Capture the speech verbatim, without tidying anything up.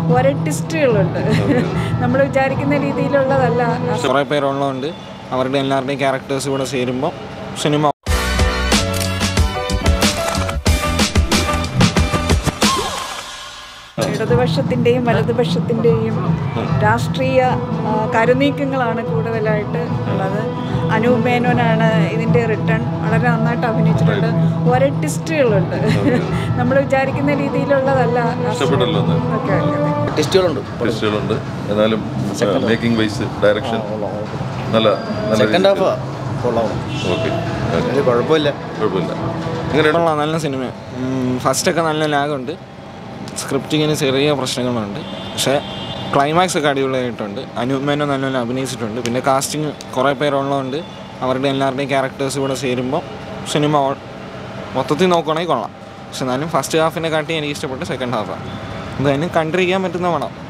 ഓരോ ട്വിസ്റ്റുകളുണ്ട്. നമ്മൾ വിചാരിക്കുന്ന രീതിയിലുള്ളതല്ല. കുറേ പേരുള്ളതുകൊണ്ട് അവരുടെ എല്ലാവരുടെയും ക്യാരക്ടേഴ്സ് കൂടെ ചേരുമ്പോൾ സിനിമ ഇടതുപക്ഷത്തിൻ്റെയും വലതുപക്ഷത്തിൻ്റെയും രാഷ്ട്രീയ കരുനീക്കങ്ങളാണ് കൂടുതലായിട്ട് ഉള്ളത്. അനൂപ് മേനോനാണ് ഇതിൻ്റെ റിട്ടേൺ. വളരെ നന്നായിട്ട് അഭിനയിച്ചിട്ടുണ്ട്. ഓരോ ട്വിസ്റ്റുകളുണ്ട്. നമ്മൾ വിചാരിക്കുന്ന രീതിയിലുള്ളതല്ല. ഓക്കെ ട്വിസ്റ്റുകളുണ്ട് ട്വിസ്റ്റുകളുണ്ട് എന്നാലും മേക്കിംഗ് വൈസ് ഡയറക്ഷൻ നല്ല സെക്കൻഡ് ഹാഫ് ഓക്കെ കുഴപ്പമില്ല കുഴപ്പമില്ല ഇങ്ങനെയുള്ള നല്ല സിനിമ. ഫസ്റ്റൊക്കെ നല്ല ലാഗുണ്ട്, സ്ക്രിപ്റ്റിങ്ങിന് ചെറിയ പ്രശ്നങ്ങളുണ്ട്, പക്ഷേ ക്ലൈമാക്സ് ഒക്കെ അടിപൊളിയായിട്ടുണ്ട്. അനൂപ് മേനോൻ നല്ലോണം അഭിനയിച്ചിട്ടുണ്ട്. പിന്നെ കാസ്റ്റിംഗ് കുറേ പേരുള്ളതുകൊണ്ട് അവരുടെ എല്ലാവരുടെയും ക്യാരക്ടേഴ്സ് കൂടെ ചേരുമ്പോൾ സിനിമ മൊത്തത്തിൽ നോക്കുകയാണെങ്കിൽ കൊള്ളാം. പക്ഷെ എന്നാലും ഫസ്റ്റ് ഹാഫിനെ കാട്ടി എനിക്ക് ഇഷ്ടപ്പെട്ട സെക്കൻഡ് ഹാഫാണ്. എന്തായാലും കണ്ടിരിക്കാൻ പറ്റുന്ന പടം.